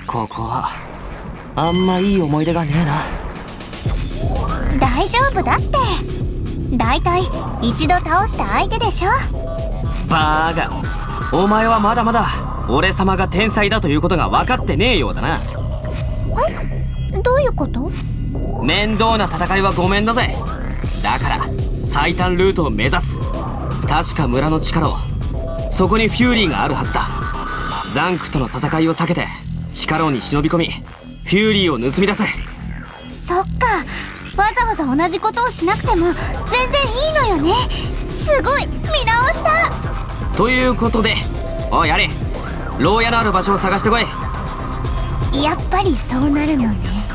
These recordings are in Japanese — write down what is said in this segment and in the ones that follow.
ここはあんまいい思い出がねえな。 大丈夫だって。だいたい一度倒した相手でしょ。 バーガお前はまだまだ俺様が天才だということが分かってねえようだな。 ん？どういうこと？ 面倒な戦いはごめんだぜ。だから最短ルートを目指す。確か村の力を、そこにフューリーがあるはずだ。ザンクとの戦いを避けて地下牢に忍び込みフューリーを盗み出せ。 そっか、わざわざ同じことをしなくても全然いいのよね。すごい見直した。 ということで、おいやれ、牢屋のある場所を探してこい。 やっぱりそうなるのね。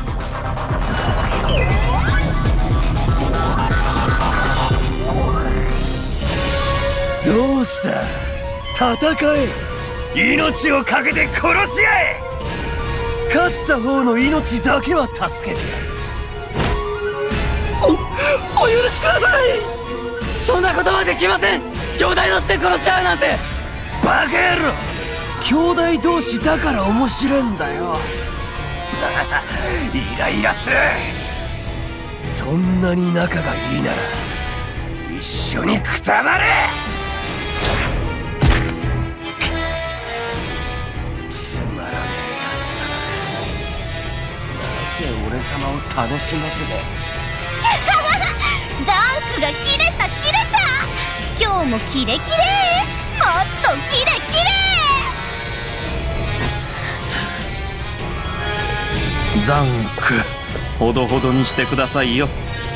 どうした？戦え。命を懸けて殺し合え。勝った方の命だけは助けてやる。 お許しください。そんなことはできません。兄弟として殺し合うなんて。 バカ野郎、兄弟同士だから面白いんだよ。イライラする。そんなに仲がいいなら一緒にくたばれ。つまらねえやつだな。なぜ俺様を楽しませて。 ザンクが切れた切れた。今日もキレキレ、もっとキレキレ。 ザンク、ほどほどにしてくださいよ。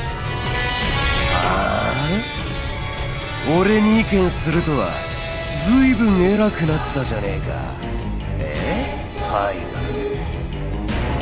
ああ、俺に意見するとはずいぶん偉くなったじゃねえか。はい。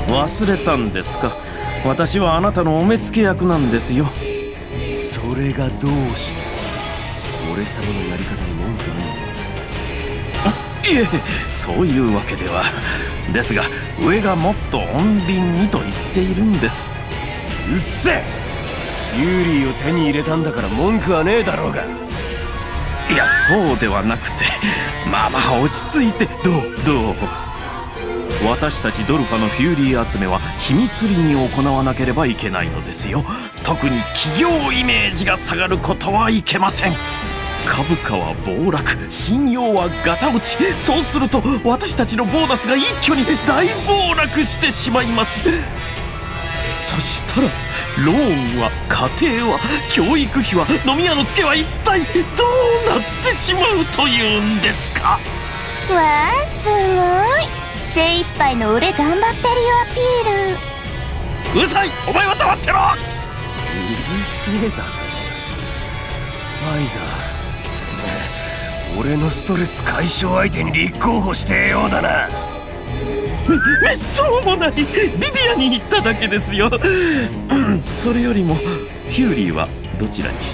忘れたんですか。私はあなたのお目付け役なんですよ。 それがどうして俺様のやり方に文句あるの？ いえ、そういうわけでは。ですが上がもっと穏便にと言っているんです。 うっせえ。ユーリーを手に入れたんだから文句はねえだろうが。 いや、そうではなくて、まあまあ落ち着いて。どう私たちドルファのフューリー集めは秘密裏に行わなければいけないのですよ。特に企業イメージが下がることはいけません。株価は暴落、信用はガタ落ち。そうすると私たちのボーナスが一挙に大暴落してしまいます。そしたらローンは、家庭は、教育費は、飲み屋のツケは一体どうなってしまうというんですか。 わあ、すごい。精一杯の俺頑張ってるよアピール。 うるさい、お前は黙ってろ。 うるせえだと。愛がてめえ俺のストレス解消相手に立候補してえようだな。 めっそうもない。ビビアに行っただけですよ。それよりもフューリーはどちらに？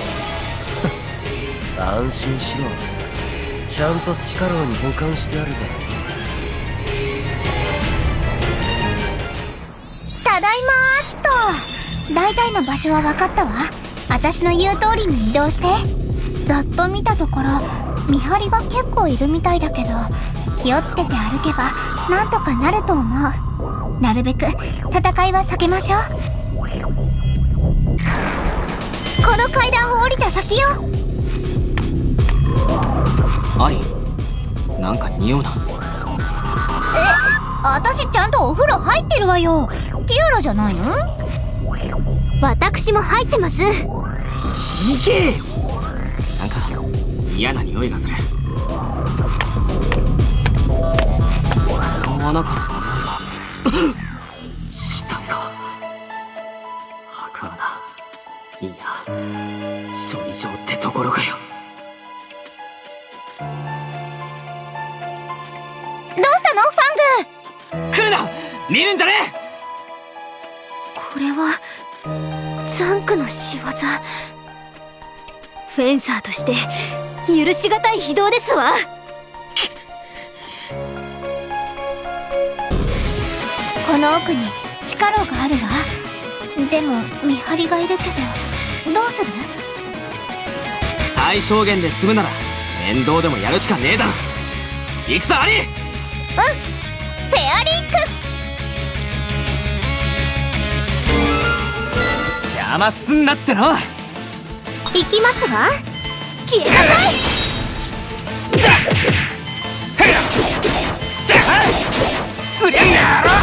安心しろ。ちゃんと地下牢に保管してあるから。 ただいまーっと。大体の場所は分かったわ。私の言う通りに移動して。ざっと見たところ見張りが結構いるみたいだけど、気をつけて歩けばなんとかなると思う。なるべく戦いは避けましょう。この階段を降りた先よ。 アリ、なんか匂うな。 私ちゃんとお風呂入ってるわよ。ティアラじゃないの？私も入ってます。 ちげえよ。なんか嫌な匂いがする。穴から死体が。墓穴、いや処理場ってところかよ。 どうしたのファング？ 来るな、見るんじゃねえ。 これはザンクの仕業。フェンサーとして許しがたい非道ですわ。この奥に地下牢があるわ。でも見張りがいるけどどうする？ 最小限で済むなら面倒でもやるしかねえだろ。行くぞアリ。 フェアリークッ邪魔すんなっての。 行きますわ。消えなさい。 うりゃなろ。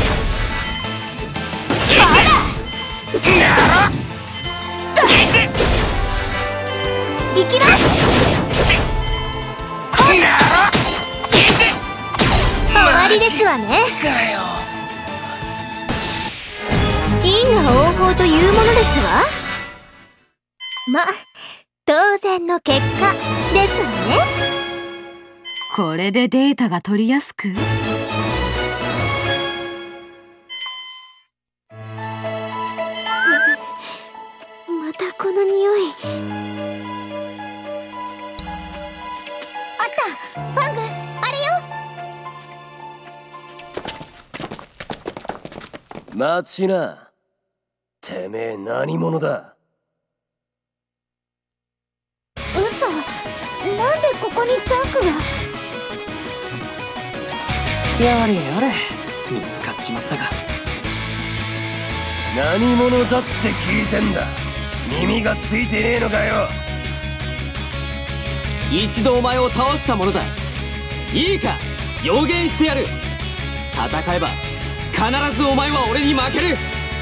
行きます。終わりですわね。因果応報というものですわ。ま、当然の結果ですわね。 これでデータが取りやすく。 またこの匂い。あった、ファング、あれよ。 待ちな。てめえ何者だ。 嘘。なんでここにザンクが。 やれやれ、見つかっちまったか。 何者だって聞いてんだ。耳がついてねえのかよ。 一度お前を倒したものだ。いいか、予言してやる。戦えば必ずお前は俺に負ける。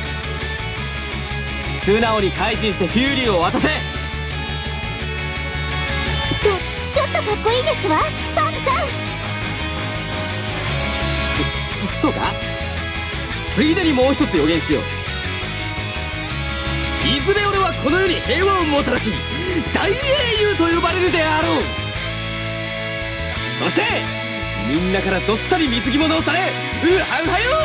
素直に改心してフューリーを渡せ。 ちょっとかっこいいですわ、ファングさん。 そうか。ついでにもう一つ予言しよう。いずれ俺はこの世に平和をもたらし大英雄と呼ばれるであろう。そしてみんなからどっさり貢ぎ物をされウハウハよ。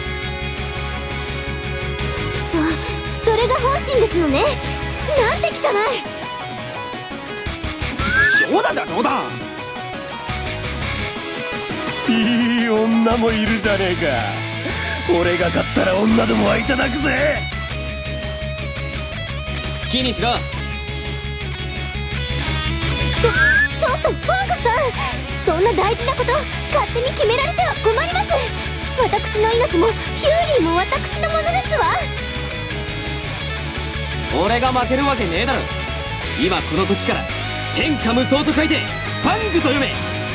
それが本心ですのね。なんて汚い。 冗談だ冗談。 いい女もいるじゃねえか。俺が勝ったら女どもはいただくぜ。 好きにしろ。 ちょっとファングさん、そんな大事なこと勝手に決められては困ります。私の命もヒューリーも私のものですわ。 俺が負けるわけねえだろ。今この時から天下無双と書いてファングと読め。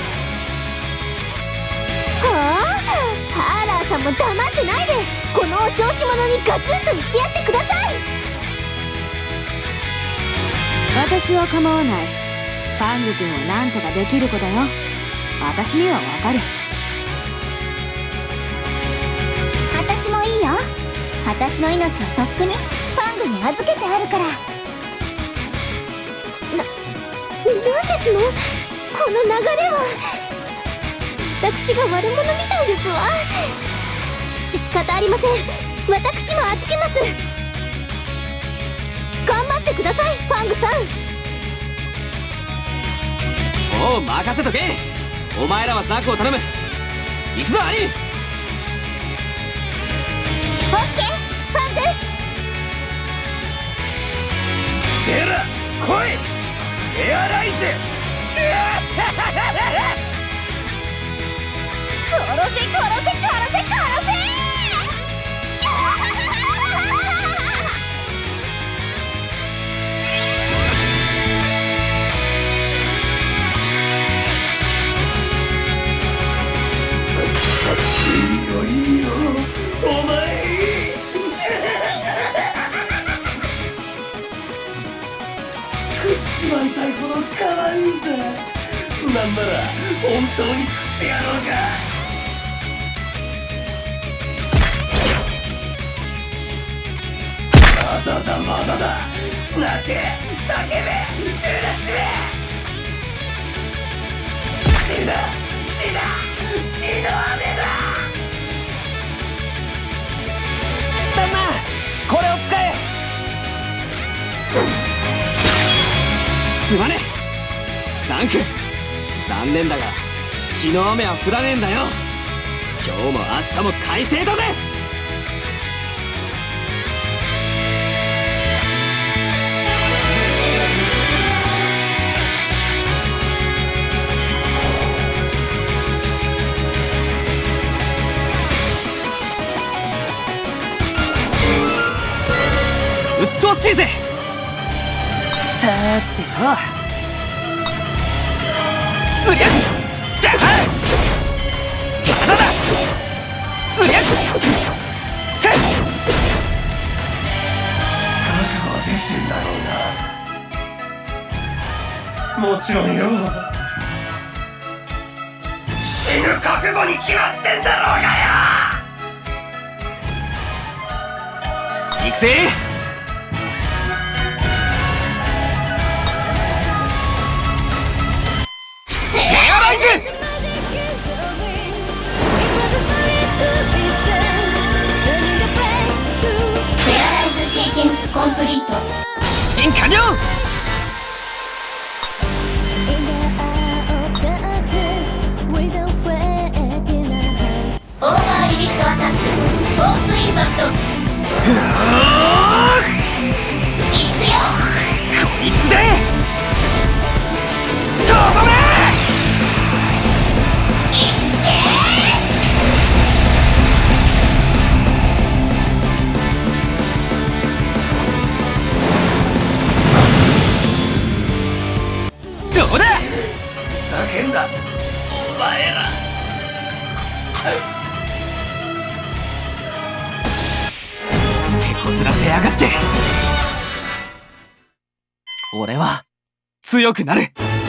はあ、ハーラーさんも黙ってないで、このお調子者にガツンと言ってやってください。 私は構わない。ファング君はなんとかできる子だよ。私にはわかる。 私もいいよ。私の命はとっくにファングに預けてあるから。なんですのこの流れは。私が悪者みたいですわ。仕方ありません。私も預けます。頑張ってください、ファングさん。 もう任せとけ。お前らはザクを頼む。行くぞアニ。 オッケー、ファング。 てら来いエアライズ。 殺せ殺せ殺せ殺せ。 いいよいいよお前。食っちまいたいほど可愛いぜ。なんなら本当に食ってやろうか。まだだまだだ。泣け叫べ苦しめ。血だ血だ血の雨だ。 旦那、これを使え。すまねえザンク。残念だが血の雨は降らねえんだよ。今日も明日も快晴だぜ。うっとってほしいぜ。さーてと、うりゃっだはまだうりゃっ覚悟はできてんだろうな。もちろんよ。死ぬ覚悟に決まってんだろうがよ。 行くぜ。エアライズ。 シーケンスコンプリート。 進完了。 オーバーリミットアタック。フォースインパクト。いくよ。 こいつでとどめ。 いっけー。どうだ。 叫んだお前ら。 手こずらせやがって。俺は強くなる。